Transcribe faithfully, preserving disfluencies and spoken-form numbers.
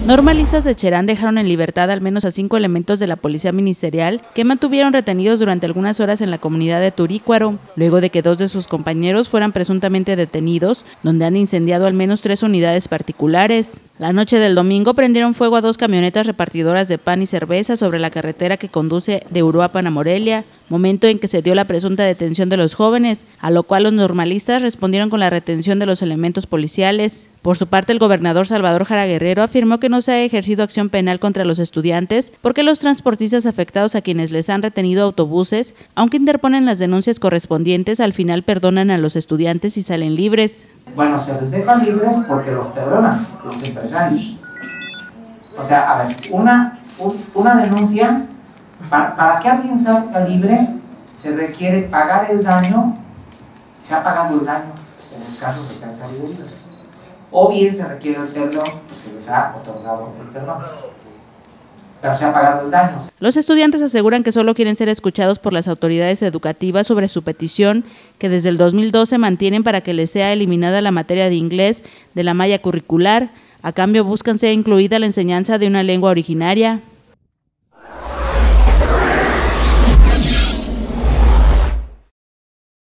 Normalistas de Cherán dejaron en libertad al menos a cinco elementos de la policía ministerial que mantuvieron retenidos durante algunas horas en la comunidad de Turícuaro, luego de que dos de sus compañeros fueran presuntamente detenidos, donde han incendiado al menos tres unidades particulares. La noche del domingo prendieron fuego a dos camionetas repartidoras de pan y cerveza sobre la carretera que conduce de Uruapan a Morelia, momento en que se dio la presunta detención de los jóvenes, a lo cual los normalistas respondieron con la retención de los elementos policiales. Por su parte, el gobernador Salvador Jara Guerrero afirmó que no se ha ejercido acción penal contra los estudiantes porque los transportistas afectados a quienes les han retenido autobuses, aunque interponen las denuncias correspondientes, al final perdonan a los estudiantes y salen libres. Bueno, se les deja libres porque los perdonan los empresarios. O sea, a ver, una, una denuncia, para, para que alguien salga libre, se requiere pagar el daño, se ha pagado el daño en los casos de que han salido libres. O bien se requiere el perdón, pues se les ha otorgado el perdón, pero se ha pagado el daño. Los estudiantes aseguran que solo quieren ser escuchados por las autoridades educativas sobre su petición, que desde el dos mil doce mantienen para que les sea eliminada la materia de inglés de la malla curricular. A cambio buscan sea incluida la enseñanza de una lengua originaria.